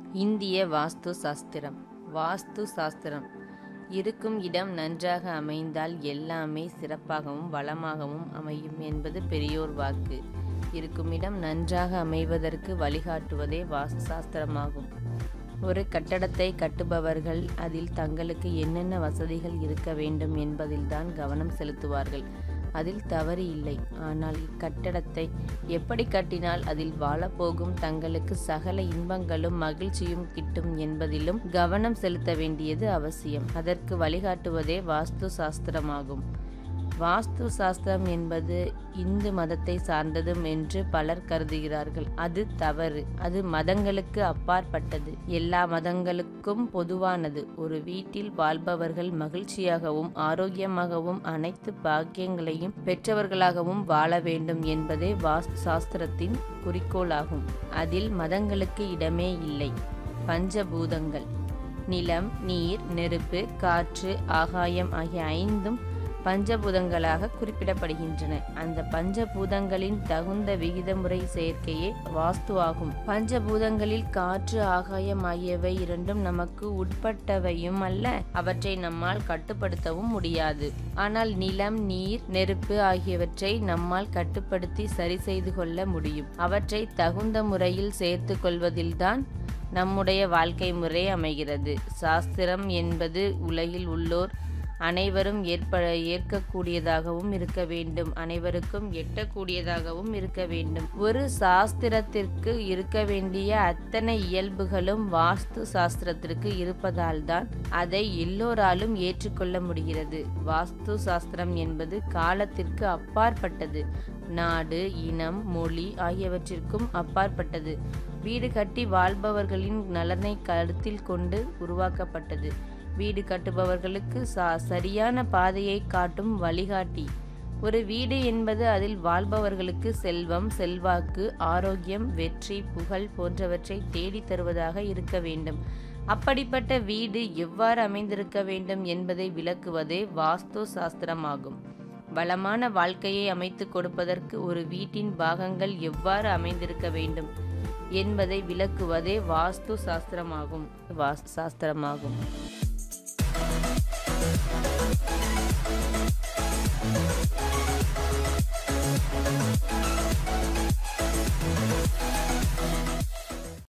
இந்திய வாஸ்து சாஸ்திரம். வாஸ்து சாஸ்திரம் இருக்கும் இடம் நன்றாக அமைந்தால் எல்லாமே சிறப்பாகவும் வளமாகவும் அமையும் என்பது பெரியோர் வாக்கு. இருக்கும் இடம் நன்றாக அமைவதற்கு வழிகாட்டுவதே வாஸ்து சாஸ்திரமாகும். ஒரு கட்டடத்தை கட்டுபவர்கள் அதில் தங்களுக்கு என்னென்ன வசதிகள் இருக்க வேண்டும் என்பதில்தான் கவனம் செலுத்துவார்கள். அதில் தவறு இல்லை. ஆனால் இக்கட்டடத்தை எப்படி கட்டினால் அதில் வாழப்போகும் தங்களுக்கு சகல இன்பங்களும் மகிழ்ச்சியும் கிட்டும் என்பதிலும் கவனம் செலுத்த வேண்டியது அவசியம். அதற்கு வழிகாட்டுவதே வாஸ்து சாஸ்திரமாகும். வாஸ்து சாஸ்திரம் என்பது இந்து மதத்தை சார்ந்ததும் என்று பலர் கருதுகிறார்கள். அது தவறு. அது மதங்களுக்கு அப்பாற்பட்டது. எல்லா மதங்களுக்கும் பொதுவானது. ஒரு வீட்டில் வாழ்பவர்கள் மகிழ்ச்சியாகவும் ஆரோக்கியமாகவும் அனைத்து பாக்கியங்களையும் பெற்றவர்களாகவும் வாழ வேண்டும் என்பதே வாஸ்து சாஸ்திரத்தின் குறிக்கோளாகும். அதில் மதங்களுக்கு இடமே இல்லை. பஞ்சபூதங்கள் நிலம், நீர், நெருப்பு, காற்று, ஆகாயம் ஆகிய ஐந்தும் பஞ்சபூதங்களாக குறிப்பிடப்படுகின்றன. அந்த பஞ்சபூதங்களின் தகுந்த விகிதமுறை சேர்க்கையே வாஸ்து ஆகும். பஞ்சபூதங்களில் காற்று, ஆகாயம் ஆகியவை இரண்டும் நமக்கு உட்பட்டவையும் அல்ல. அவற்றை நம்மால் கட்டுப்படுத்தவும் முடியாது. ஆனால் நிலம், நீர், நெருப்பு ஆகியவற்றை நம்மால் கட்டுப்படுத்தி சரி செய்து கொள்ள முடியும். அவற்றை தகுந்த முறையில் சேர்த்து கொள்வதில்தான் நம்முடைய வாழ்க்கை முறை அமைகிறது. சாஸ்திரம் என்பது உலகில் உள்ளோர் அனைவரும் ஏற்கக்கூடியதாகவும் இருக்க வேண்டும். அனைவருக்கும் எட்டக்கூடியதாகவும் இருக்க வேண்டும். ஒரு சாஸ்திரத்திற்கு இருக்க வேண்டிய அத்தனை இயல்புகளும் வாஸ்து சாஸ்திரத்திற்கு இருப்பதால் தான் அதை எல்லோராலும் ஏற்றுக்கொள்ள முடிகிறது. வாஸ்து சாஸ்திரம் என்பது காலத்திற்கு அப்பாற்பட்டது. நாடு, இனம், மொழி ஆகியவற்றிற்கும் அப்பாற்பட்டது. வீடு கட்டி வாழ்பவர்களின் நலனை கருத்தில் கொண்டு உருவாக்கப்பட்டது. வீடு கட்டுபவர்களுக்கு சரியான பாதையை காட்டும் வழிகாட்டி. ஒரு வீடு என்பது அதில் வாழ்பவர்களுக்கு செல்வம், செல்வாக்கு, ஆரோக்கியம், வெற்றி, புகழ் போன்றவற்றை தேடி தருவதாக இருக்க வேண்டும். அப்படிப்பட்ட வீடு எவ்வாறு அமைந்திருக்க வேண்டும் என்பதை விளக்குவதே வாஸ்து சாஸ்திரமாகும். வளமான வாழ்க்கையை அமைத்து கொடுப்பதற்கு ஒரு வீட்டின் பாகங்கள் எவ்வாறு அமைந்திருக்க வேண்டும் என்பதை விளக்குவதே வாஸ்து சாஸ்திரமாகும்.